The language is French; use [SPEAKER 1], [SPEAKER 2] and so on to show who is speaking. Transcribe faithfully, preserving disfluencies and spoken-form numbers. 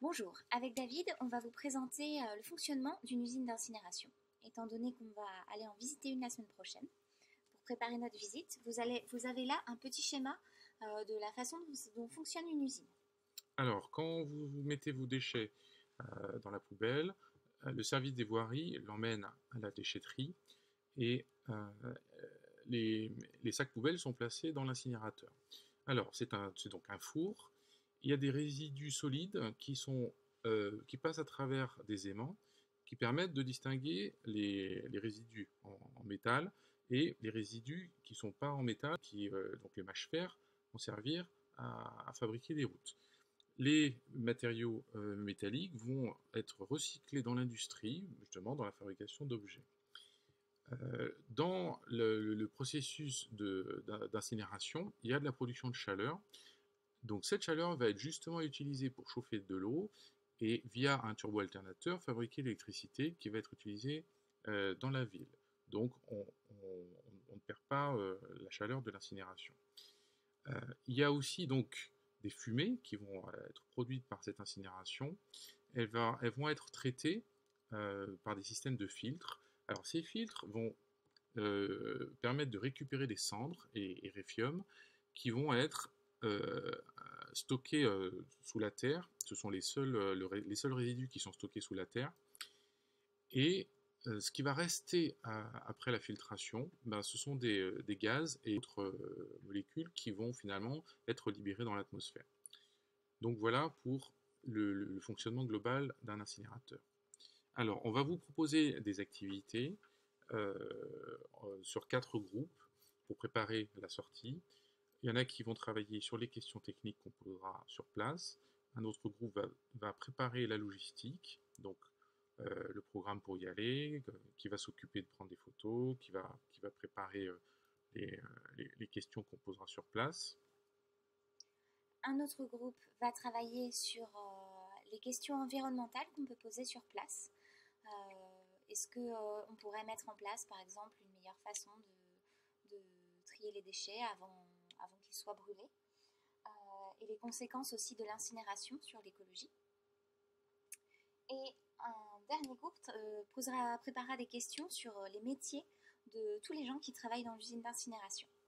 [SPEAKER 1] Bonjour, avec David, on va vous présenter euh, le fonctionnement d'une usine d'incinération. Étant donné qu'on va aller en visiter une la semaine prochaine, pour préparer notre visite, vous, allez, vous avez là un petit schéma euh, de la façon dont, dont fonctionne une usine.
[SPEAKER 2] Alors, quand vous vous mettez vos déchets euh, dans la poubelle, euh, le service des voiries l'emmène à la déchetterie et euh, les, les sacs poubelles sont placés dans l'incinérateur. Alors, c'est un, c'est donc un four. Il y a des résidus solides qui, sont, euh, qui passent à travers des aimants qui permettent de distinguer les, les résidus en, en métal et les résidus qui ne sont pas en métal, qui, euh, donc les mâches fer, vont servir à, à fabriquer des routes. Les matériaux euh, métalliques vont être recyclés dans l'industrie, justement dans la fabrication d'objets. Euh, dans le, le processus de- d'incinération, il y a de la production de chaleur. Donc cette chaleur va être justement utilisée pour chauffer de l'eau et via un turbo-alternateur fabriquer l'électricité qui va être utilisée euh, dans la ville. Donc on, on- on ne perd pas euh, la chaleur de l'incinération. Euh, il y a aussi donc des fumées qui vont être produites par cette incinération. Elles, va- elles vont être traitées euh, par des systèmes de filtres. Alors ces filtres vont euh, permettre de récupérer des cendres et, et réfium qui vont être euh, stockés euh, sous la terre. Ce sont les seuls, euh, le ré- les seuls résidus qui sont stockés sous la terre. Et euh, ce qui va rester à- après la filtration, ben, ce sont des, euh, des gaz et autres euh, molécules qui vont finalement être libérées dans l'atmosphère. Donc voilà pour le, le fonctionnement global d'un incinérateur. Alors, on va vous proposer des activités euh, euh, sur quatre groupes pour préparer la sortie. Il y en a qui vont travailler sur les questions techniques qu'on posera sur place. Un autre groupe va, va préparer la logistique, donc euh, le programme pour y aller, euh, qui va s'occuper de prendre des photos, qui va, qui va préparer euh, les, euh, les, les questions qu'on posera sur place.
[SPEAKER 1] Un autre groupe va travailler sur euh, les questions environnementales qu'on peut poser sur place. Euh, Est-ce qu'on euh, pourrait mettre en place, par exemple, une meilleure façon de, de trier les déchets avant, avant qu'ils soient brûlés euh, et les conséquences aussi de l'incinération sur l'écologie. Et un dernier groupe euh, posera, préparera des questions sur euh, les métiers de tous les gens qui travaillent dans l'usine d'incinération.